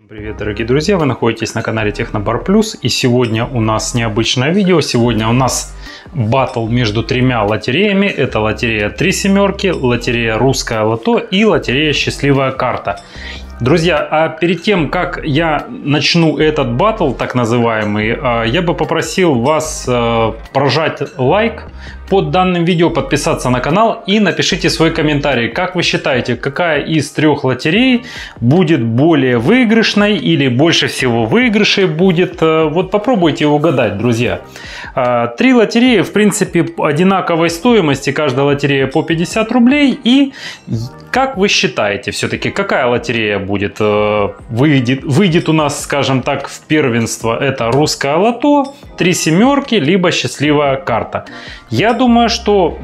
Привет, дорогие друзья! Вы находитесь на канале Технобар Плюс, и сегодня у нас необычное видео. Сегодня у нас баттл между тремя лотереями. Это лотерея «Три семерки», лотерея «Русское лото» и лотерея «Счастливая карта». Друзья, а перед тем, как я начну этот баттл, так называемый, я бы попросил вас прожать лайк под данным видео, подписаться на канал и напишите свой комментарий. Как вы считаете, какая из трех лотерей будет более выигрышной или больше всего выигрышей будет? Вот попробуйте угадать, друзья. Три лотереи, в принципе, одинаковой стоимости, каждая лотерея по 50 рублей. И как вы считаете, все-таки, какая лотерея будет? Выйдет у нас, скажем так, в первенство? Это «Русское лото», «Три семерки», либо «Счастливая карта». Я думаю, что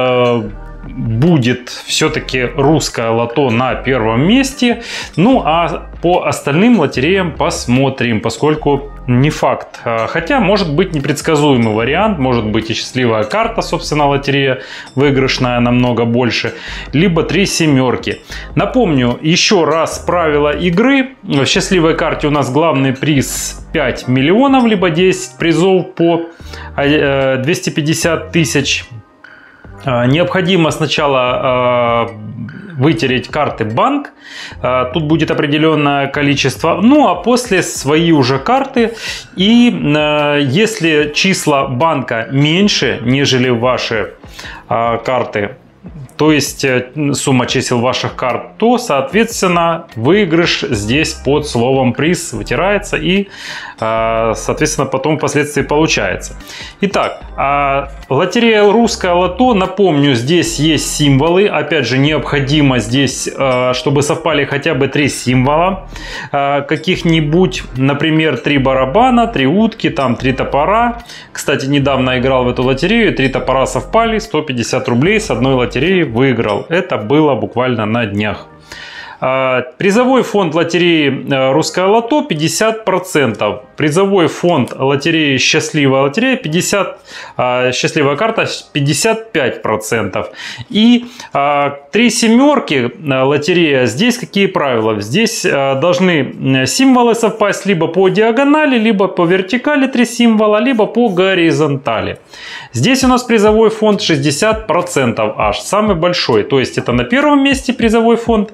будет все-таки «Русское лото» на первом месте. Ну а по остальным лотереям посмотрим, поскольку не факт. Хотя может быть непредсказуемый вариант, может быть и «Счастливая карта», собственно, лотерея выигрышная намного больше, либо «Три семерки». Напомню еще раз правила игры. В «Счастливой карте» у нас главный приз 5 миллионов, либо 10 призов по 250 тысяч. Необходимо сначала вытереть карты банк, тут будет определенное количество, ну а после свои уже карты, и если числа банка меньше, нежели ваши карты, то есть сумма чисел ваших карт, то, соответственно, выигрыш здесь под словом «приз» вытирается и, соответственно, потом впоследствии получается. Итак, лотерея «Русское лото», напомню, здесь есть символы. Опять же, необходимо здесь, чтобы совпали хотя бы 3 символа каких-нибудь. Например, 3 барабана, 3 утки, там 3 топора. Кстати, недавно играл в эту лотерею, 3 топора совпали, 150 рублей с одной лотереи выиграл. Это было буквально на днях. Призовой фонд лотереи «Русское лото» 50%. Призовой фонд лотереи «Счастливая лотерея» 50%, «Счастливая карта» 55%. И «Три семерки» лотерея, здесь какие правила? Здесь должны символы совпасть либо по диагонали, либо по вертикали 3 символа, либо по горизонтали. Здесь у нас призовой фонд 60% аж, самый большой. То есть это на первом месте призовой фонд,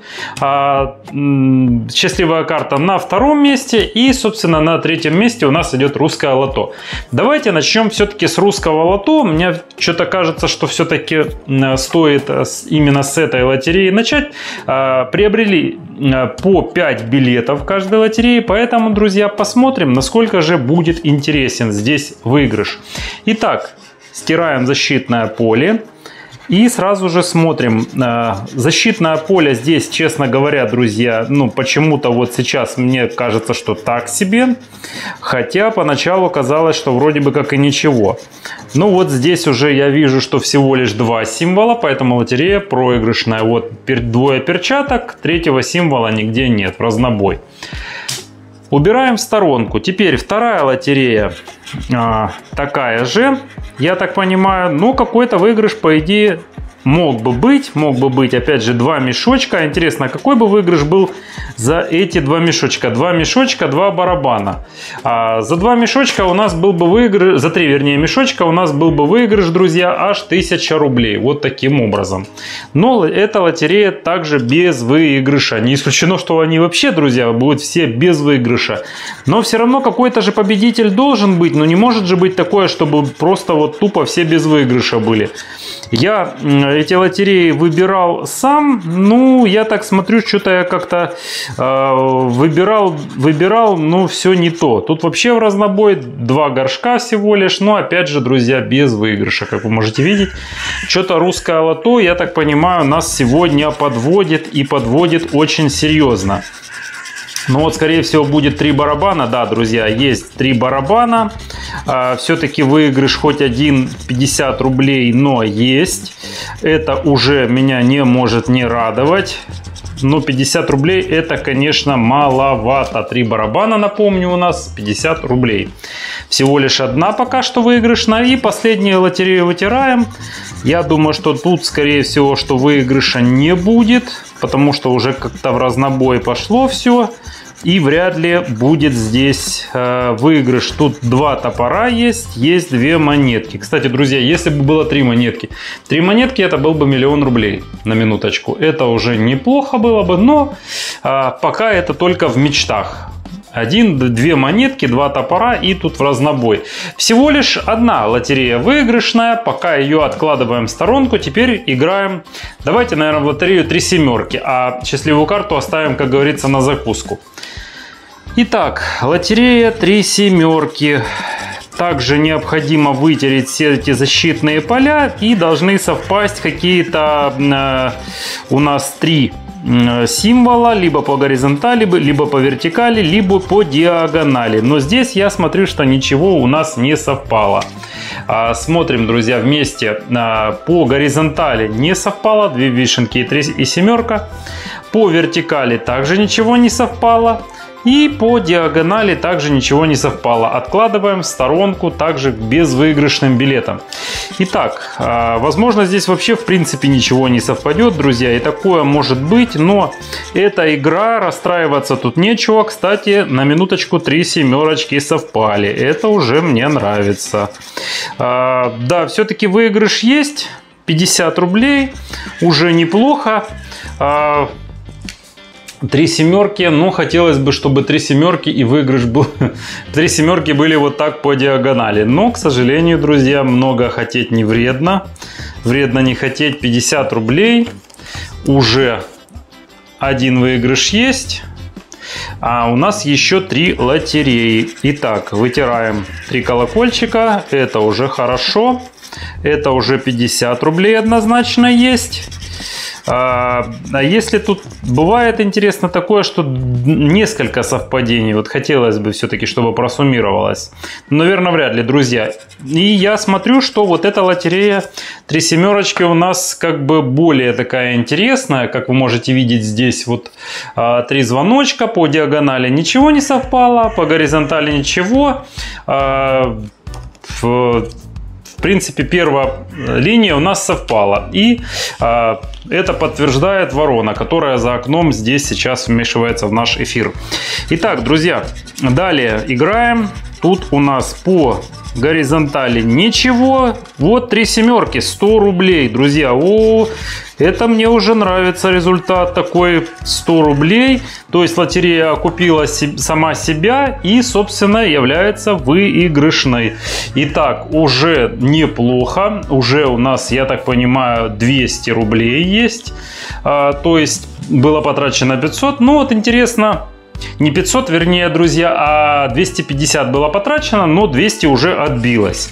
«Счастливая карта» на втором месте, и, собственно, на третьем месте у нас идет «Русское лото». Давайте начнем все-таки с «Русского лото». Мне что-то кажется, что все-таки стоит именно с этой лотереи начать. Приобрели по 5 билетов в каждой лотерее, поэтому, друзья, посмотрим, насколько же будет интересен здесь выигрыш. Итак, стираем защитное поле. И сразу же смотрим. Защитное поле здесь, честно говоря, друзья, ну почему-то вот сейчас мне кажется, что так себе. Хотя поначалу казалось, что вроде бы как и ничего. Ну вот здесь уже я вижу, что всего лишь 2 символа, поэтому лотерея проигрышная. Вот 2 перчаток, третьего символа нигде нет, в разнобой. Убираем в сторонку. Теперь вторая лотерея такая же, я так понимаю, но какой-то выигрыш, по идее, мог бы быть, опять же, 2 мешочка. Интересно, какой бы выигрыш был за эти 2 мешочка? 2 мешочка, 2 барабана. За 2 мешочка у нас был бы выигрыш, за 3, вернее, мешочка у нас был бы выигрыш, друзья, аж 1000 рублей. Вот таким образом. Но эта лотерея также без выигрыша. Не исключено, что они вообще, друзья, будут все без выигрыша. Но все равно какой-то же победитель должен быть. Но не может же быть такое, чтобы просто вот тупо все без выигрыша были. Я эти лотереи выбирал сам. Ну, я так смотрю, что-то я как-то выбирал, но все не то. Тут вообще в разнобой 2 горшка всего лишь. Но опять же, друзья, без выигрыша, как вы можете видеть. Что-то «Русское лото», я так понимаю, нас сегодня подводит, и подводит очень серьезно. Ну вот, скорее всего, будет 3 барабана. Да, друзья, есть 3 барабана. Все-таки выигрыш хоть один 50 рублей, но есть. Это уже меня не может не радовать. Но 50 рублей это, конечно, маловато. 3 барабана, напомню, у нас 50 рублей. Всего лишь одна пока что выигрышная. И последнюю лотерею вытираем. Я думаю, что тут, скорее всего, что выигрыша не будет. Потому что уже как-то в разнобой пошло все. И вряд ли будет здесь выигрыш. Тут 2 топора есть 2 монетки. Кстати, друзья, если бы было 3 монетки. 3 монетки, это был бы 1 000 000 рублей, на минуточку. Это уже неплохо было бы, но пока это только в мечтах. 2 монетки, 2 топора и тут в разнобой. Всего лишь одна лотерея выигрышная. Пока ее откладываем в сторонку. Теперь играем. Давайте, наверное, в лотерею 3 семерки. А счастливую карту оставим, как говорится, на закуску. Итак, лотерея 3 семерки. Также необходимо вытереть все эти защитные поля. И должны совпасть какие-то у нас 3 символа, либо по горизонтали, либо по вертикали, либо по диагонали. Но здесь я смотрю, что ничего у нас не совпало. Смотрим, друзья, вместе. По горизонтали не совпало, 2 вишенки и 3 и семерка. По вертикали также ничего не совпало. И по диагонали также ничего не совпало. Откладываем в сторонку также к безвыигрышным билетам. Итак, возможно, здесь вообще в принципе ничего не совпадет, друзья. И такое может быть, но эта игра, расстраиваться тут нечего. Кстати, на минуточку 3 семерочки совпали. Это уже мне нравится. Да, все-таки выигрыш есть. 50 рублей. Уже неплохо. 3 семерки, но хотелось бы, чтобы 3 семерки и выигрыш был. 3 семерки были вот так по диагонали. Но, к сожалению, друзья, много хотеть не вредно. Вредно не хотеть. 50 рублей. Уже один выигрыш есть. А у нас еще 3 лотереи. Итак, вытираем 3 колокольчика. Это уже хорошо. Это уже 50 рублей однозначно есть. А если тут бывает интересно такое, что несколько совпадений, вот хотелось бы все-таки, чтобы просуммировалось. Но, наверное, вряд ли, друзья. И я смотрю, что вот эта лотерея 3 семерочки у нас как бы более такая интересная. Как вы можете видеть, здесь вот 3 звоночка, по диагонали ничего не совпало, по горизонтали ничего. В принципе, первая линия у нас совпала. И это подтверждает ворона, которая за окном здесь сейчас вмешивается в наш эфир. Итак, друзья, далее играем. Тут у нас по горизонтали ничего. Вот 3 семерки, 100 рублей, друзья. О, это мне уже нравится результат такой, 100 рублей. То есть лотерея окупила сама себя и, собственно, является выигрышной. Итак, уже неплохо. Уже у нас, я так понимаю, 200 рублей есть. То есть было потрачено 500. Ну вот интересно... Не 500, вернее, друзья, а 250 было потрачено, но 200 уже отбилось.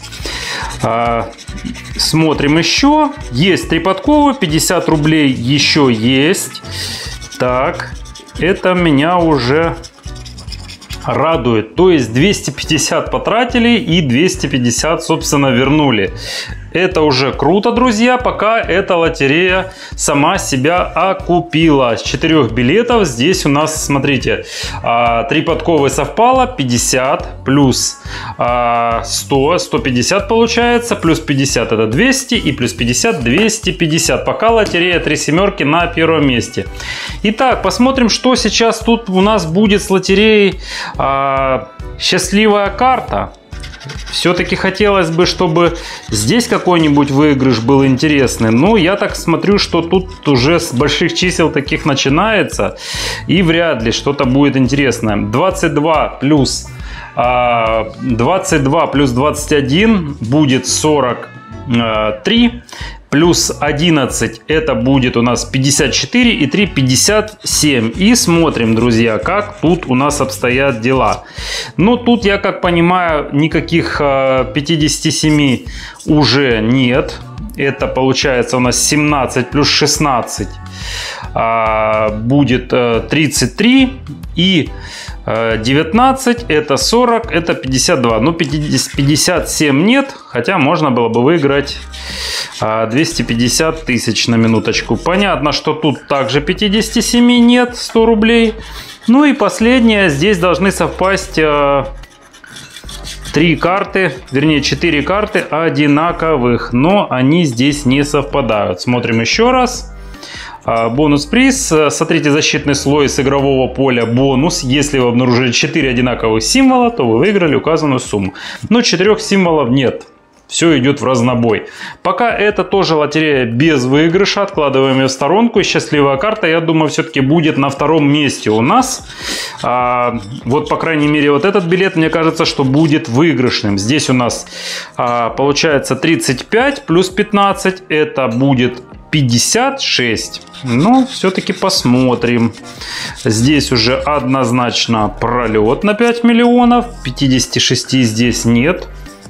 Смотрим еще. Есть 3 подковы, 50 рублей еще есть. Так, это меня уже радует. То есть 250 потратили и 250, собственно, вернули. Это уже круто, друзья, пока эта лотерея сама себя окупила. С 4 билетов здесь у нас, смотрите, 3 подковы совпало, 50 плюс 100, 150 получается, плюс 50 это 200 и плюс 50 250. Пока лотерея 3 семерки на первом месте. Итак, посмотрим, что сейчас тут у нас будет с лотереей «Счастливая карта». Все-таки хотелось бы, чтобы здесь какой-нибудь выигрыш был интересный. Но я так смотрю, что тут уже с больших чисел таких начинается. И вряд ли что-то будет интересное. 22 плюс 21 будет 43. Плюс 11 это будет у нас 54 и 3 57. И смотрим, друзья, как тут у нас обстоят дела. Но тут, я как понимаю, никаких 57 уже нет. Это получается у нас 17 плюс 16 будет 33. И 19 это 40, это 52. Ну, 57 нет, хотя можно было бы выиграть 250 тысяч на минуточку. Понятно, что тут также 57 нет, 100 рублей. Ну и последнее, здесь должны совпасть 3 карты, вернее 4 карты одинаковых, но они здесь не совпадают. Смотрим еще раз. Бонус-приз. Сотрите защитный слой с игрового поля. Бонус. Если вы обнаружили 4 одинаковых символа, то вы выиграли указанную сумму. Но 4 символов нет. Все идет в разнобой. Пока это тоже лотерея без выигрыша. Откладываем ее в сторонку. И счастливая карта, я думаю, все-таки будет на втором месте у нас. Вот, по крайней мере, вот этот билет, мне кажется, что будет выигрышным. Здесь у нас получается 35 плюс 15. Это будет 56. Но все-таки посмотрим. Здесь уже однозначно пролет на 5 миллионов. 56 здесь нет.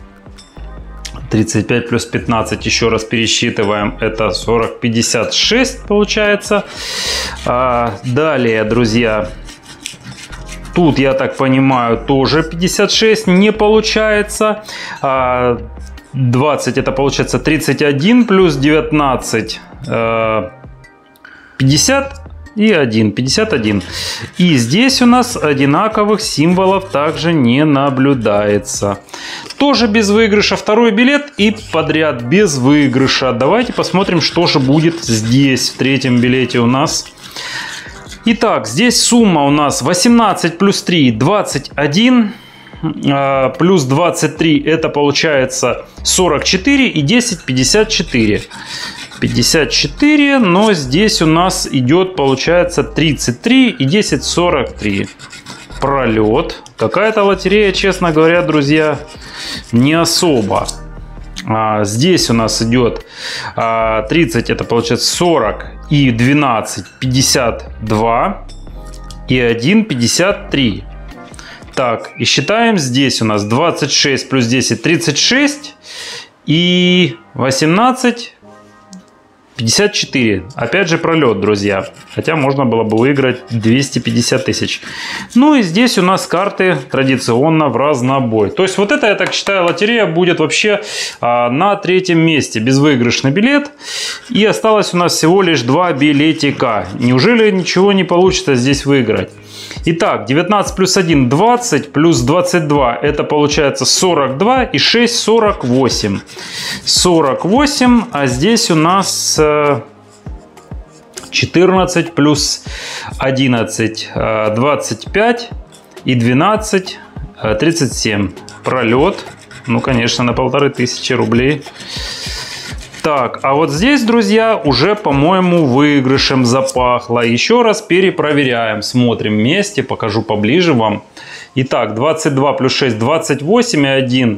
35 плюс 15, еще раз пересчитываем, это 40, 56 получается. Далее, друзья, тут, я так понимаю, тоже 56 не получается. 20, это получается 31 плюс 19, 50 и 1, 51. И здесь у нас одинаковых символов также не наблюдается. Тоже без выигрыша второй билет и подряд без выигрыша. Давайте посмотрим, что же будет здесь в третьем билете у нас. Итак, здесь сумма у нас 18 плюс 3, 21. Плюс 23, это получается 44 и 10, 54. 54, но здесь у нас идет, получается, 33 и 10, 43. Пролет. Какая-то лотерея, честно говоря, друзья, не особо. Здесь у нас идет 30, это получается 40 и 12, 52 и 1, 53. Так, и считаем, здесь у нас 26 плюс 10, 36 и 18, 54. Опять же пролет, друзья. Хотя можно было бы выиграть 250 тысяч. Ну и здесь у нас карты традиционно в разнобой. То есть вот это, я так считаю, лотерея будет вообще на третьем месте. Безвыигрышный билет. И осталось у нас всего лишь 2 билетика. Неужели ничего не получится здесь выиграть? Итак, 19 плюс 1, 20, плюс 22, это получается 42 и 6, 48. 48, а здесь у нас 14 плюс 11, 25 и 12, 37. Пролет, ну, конечно, на 1500 рублей. Так, а вот здесь, друзья, уже, по-моему, выигрышем запахло. Еще раз перепроверяем, смотрим вместе, покажу поближе вам. Итак, 22 плюс 6, 28 и 1,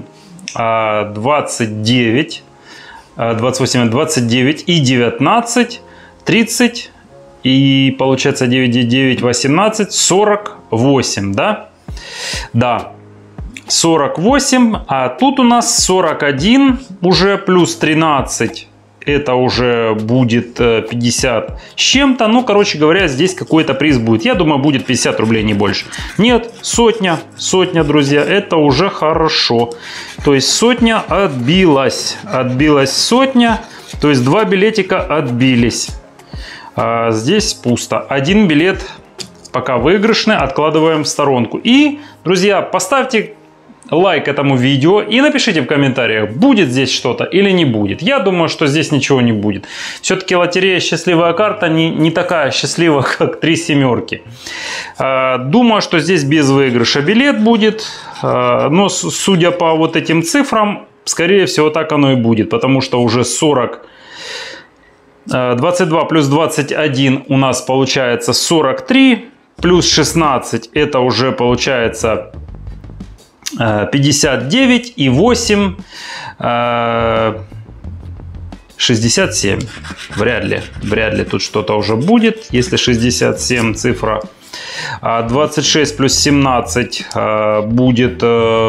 29, 28, 29 и 19, 30 и получается 9 и 9, 18, 48, да? Да. 48, а тут у нас 41 уже плюс 13, это уже будет 50 с чем-то. Ну, короче говоря, здесь какой-то приз будет. Я думаю, будет 50 рублей, не больше. Нет, сотня, друзья, это уже хорошо. То есть сотня отбилась, сотня, то есть 2 билетика отбились. Здесь пусто. 1 билет пока выигрышный, откладываем в сторонку. И, друзья, поставьте лайк этому видео и напишите в комментариях, будет здесь что-то или не будет. Я думаю, что здесь ничего не будет. Все-таки лотерея «Счастливая карта» не такая счастливая, как 3 семерки. Думаю, что здесь без выигрыша билет будет. Но судя по вот этим цифрам, скорее всего, так оно и будет. Потому что уже 22 плюс 21 у нас получается 43. Плюс 16 это уже получается 59 и 8 67. Вряд ли тут что-то уже будет, если 67 цифра. 26 плюс 17 будет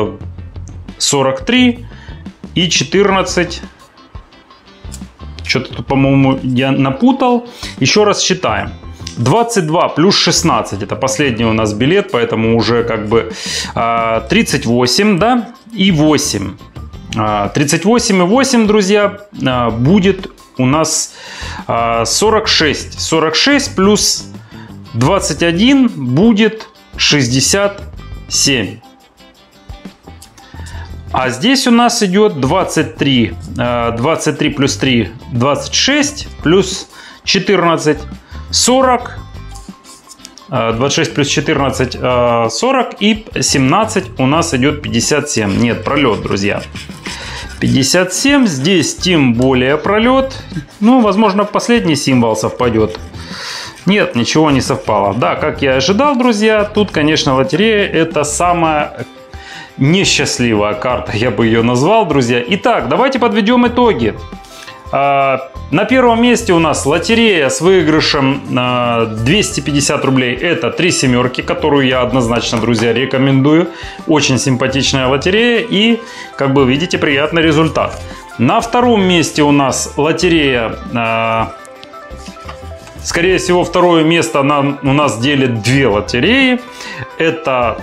43 и 14. Что-то тут, по-моему, я напутал. Еще раз считаем. 22 плюс 16, это последний у нас билет, поэтому уже как бы 38, да, и 8. 38 и 8, друзья, будет у нас 46. 46 плюс 21 будет 67. А здесь у нас идет 23. 23 плюс 3, 26, плюс 14, 40, 26 плюс 14, 40 и 17 у нас идет 57. Нет, пролет, друзья. 57, здесь тем более пролет. Ну, возможно, последний символ совпадет. Нет, ничего не совпало. Да, как я ожидал, друзья, тут, конечно, лотерея — это самая несчастливая карта, я бы ее назвал, друзья. Итак, давайте подведем итоги. На первом месте у нас лотерея с выигрышем 250 рублей. Это 3 семерки, которую я однозначно, друзья, рекомендую. Очень симпатичная лотерея и, как бы видите, приятный результат. На втором месте у нас лотерея... Скорее всего, второе место у нас делит 2 лотереи. Это...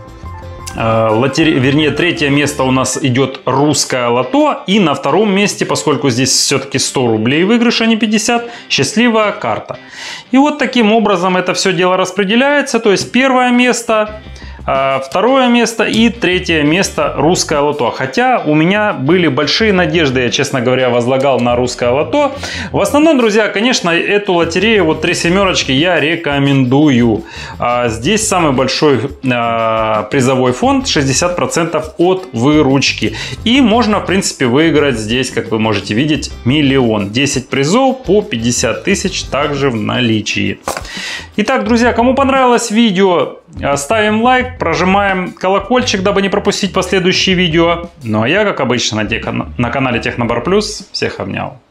третье место у нас идет русское лото. И на втором месте, поскольку здесь все-таки 100 рублей выигрыш, а не 50, счастливая карта. И вот таким образом это все дело распределяется. То есть первое место, второе место и третье место русское лото. Хотя у меня были большие надежды, я, честно говоря, возлагал на русское лото. В основном, друзья, конечно, эту лотерею, вот 3 семерочки, я рекомендую. Здесь самый большой призовой фонд 60% от выручки. И можно, в принципе, выиграть здесь, как вы можете видеть, миллион. 10 призов по 50 тысяч также в наличии. Итак, друзья, кому понравилось видео, ставим лайк, прожимаем колокольчик, дабы не пропустить последующие видео. Ну а я, как обычно, на канале Технобар Плюс всех обнял.